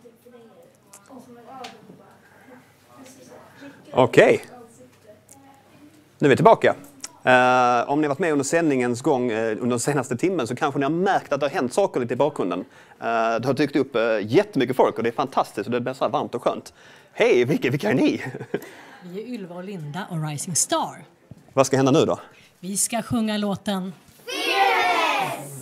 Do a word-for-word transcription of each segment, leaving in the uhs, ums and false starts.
Okej. Okay. Nu är vi tillbaka. Uh, om ni har varit med under sändningens gång uh, under den senaste timmen så kanske ni har märkt att det har hänt saker lite i bakgrunden. Uh, det har dykt upp uh, jättemycket folk och det är fantastiskt och det är så här varmt och skönt. Hej, vilka, vilka är ni? Vi är Ylva och Linda och Rising Star. Vad ska hända nu då? Vi ska sjunga låten Fearless!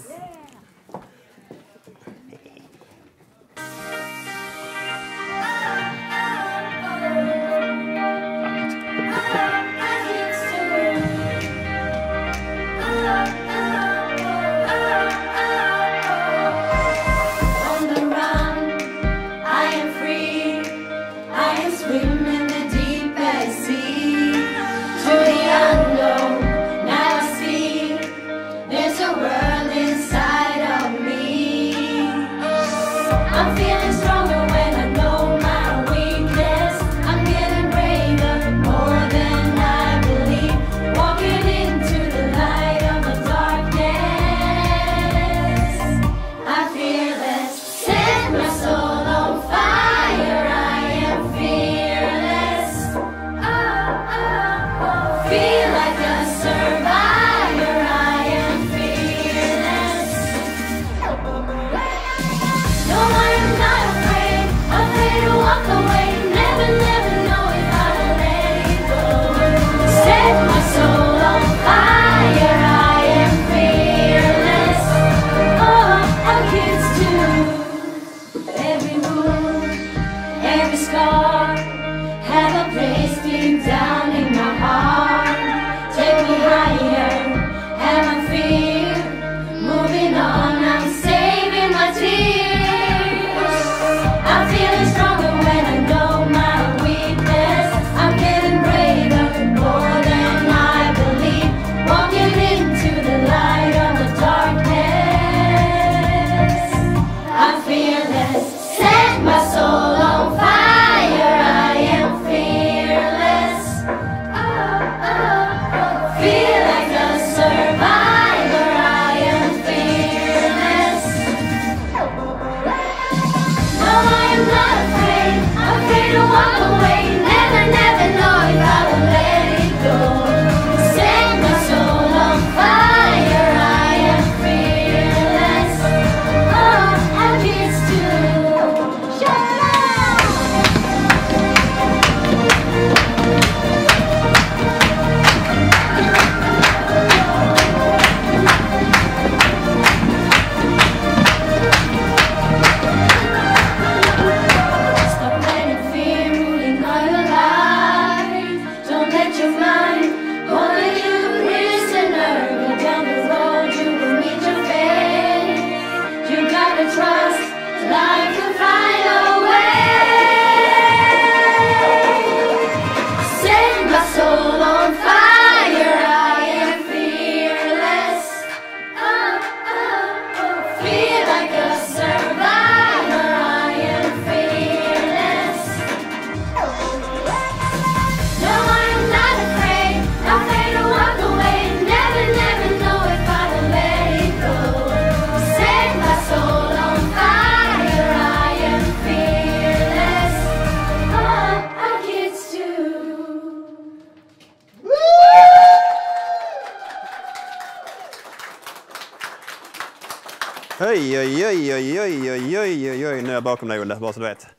Oj, oj, oj, oj, oj, oj, oj, oj, oj, nu är jag bakom dig, Olle, bara så du vet.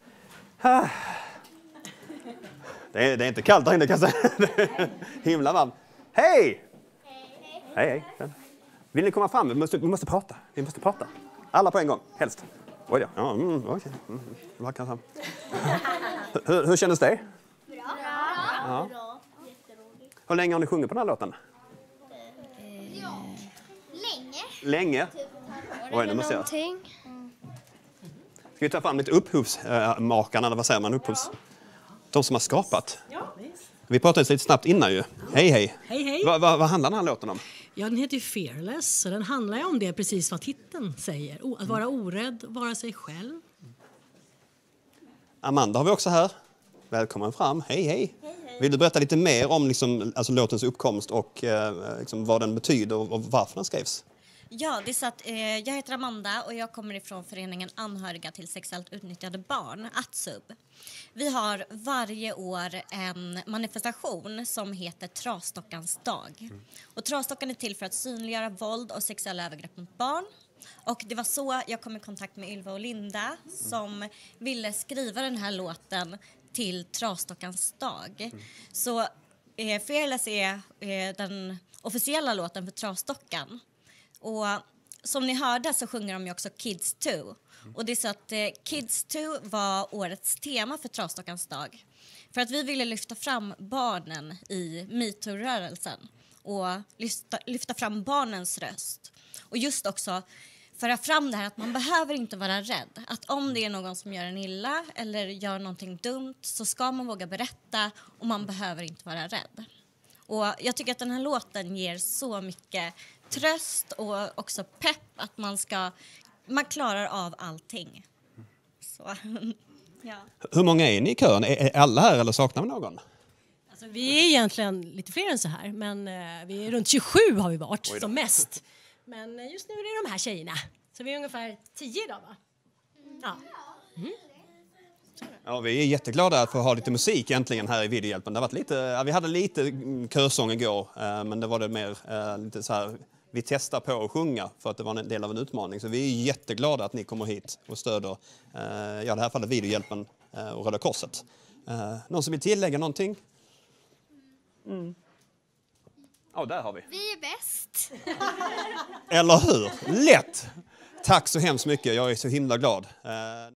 Det är, det är inte kallt där inne, kan jag säga. Himla varmt. Hej! Hej, hej. hej. Vill ni komma fram? Vi måste, vi måste prata. Vi måste prata. Alla på en gång, helst. Oj, ja. ja mm, okej. Mm, vad kan jag hur, hur kändes det? Bra. Ja. Bra. Jätteroligt. Hur länge har ni sjungit på den här låten? Ja. Länge. Länge? Oj, nu måste jag. Ska vi ta fram lite upphovsmakarna, eller vad säger man? Upphovs... De som har skapat. Ja. Vi pratade lite snabbt innan ju. Hej, hej. Hej, hej. Va, va, vad handlar den här låten om? Ja, den heter ju Fearless. Så den handlar ju om det precis vad titeln säger. Att vara orädd, vara sig själv. Amanda har vi också här. Välkommen fram. Hej, hej. hej, hej. Vill du berätta lite mer om liksom, alltså, låtens uppkomst och eh, liksom, vad den betyder och, och varför den skrevs? Ja, det är så att eh, jag heter Amanda och jag kommer ifrån föreningen Anhöriga till sexuellt utnyttjade barn, A T S U B. Vi har varje år en manifestation som heter Trasdockans dag. Mm. Och Trasdockan är till för att synliggöra våld och sexuella övergrepp mot barn. Och det var så jag kom i kontakt med Ylva och Linda som ville skriva den här låten till Trasdockans dag. Mm. Så eh, Fearless är eh, den officiella låten för Trasdockan. Och som ni hörde så sjunger de ju också Kids Too. Mm. Och det är så att eh, Kids Too var årets tema för Trasdockans dag. För att vi ville lyfta fram barnen i MeToo-rörelsen. Och lyfta, lyfta fram barnens röst. Och just också föra fram det här att man behöver inte vara rädd. Att om det är någon som gör en illa eller gör någonting dumt så ska man våga berätta och man behöver inte vara rädd. Och jag tycker att den här låten ger så mycket tröst och också pepp att man ska man klarar av allting. Så, ja. Hur många är ni i kören? Är alla här eller saknar vi någon? Alltså, vi är egentligen lite fler än så här, men eh, vi är runt tjugosju har vi varit som mest. Men just nu är det de här tjejerna. Så vi är ungefär tio idag, va? Ja. Mm. Ja, vi är jätteglada att få ha lite musik äntligen här i Videohjälpen. Det har varit lite, ja, vi hade lite körsång igår, eh, men det var det mer eh, lite så här, vi testar på att sjunga för att det var en del av en utmaning. Så vi är jätteglada att ni kommer hit och stöder, eh, ja, i det här fallet Videohjälpen eh, och Röda Korset. Eh, någon som vill tillägga någonting? Mm. Ja, där har vi. Vi är bäst. Eller hur? Lätt! Tack så hemskt mycket, jag är så himla glad.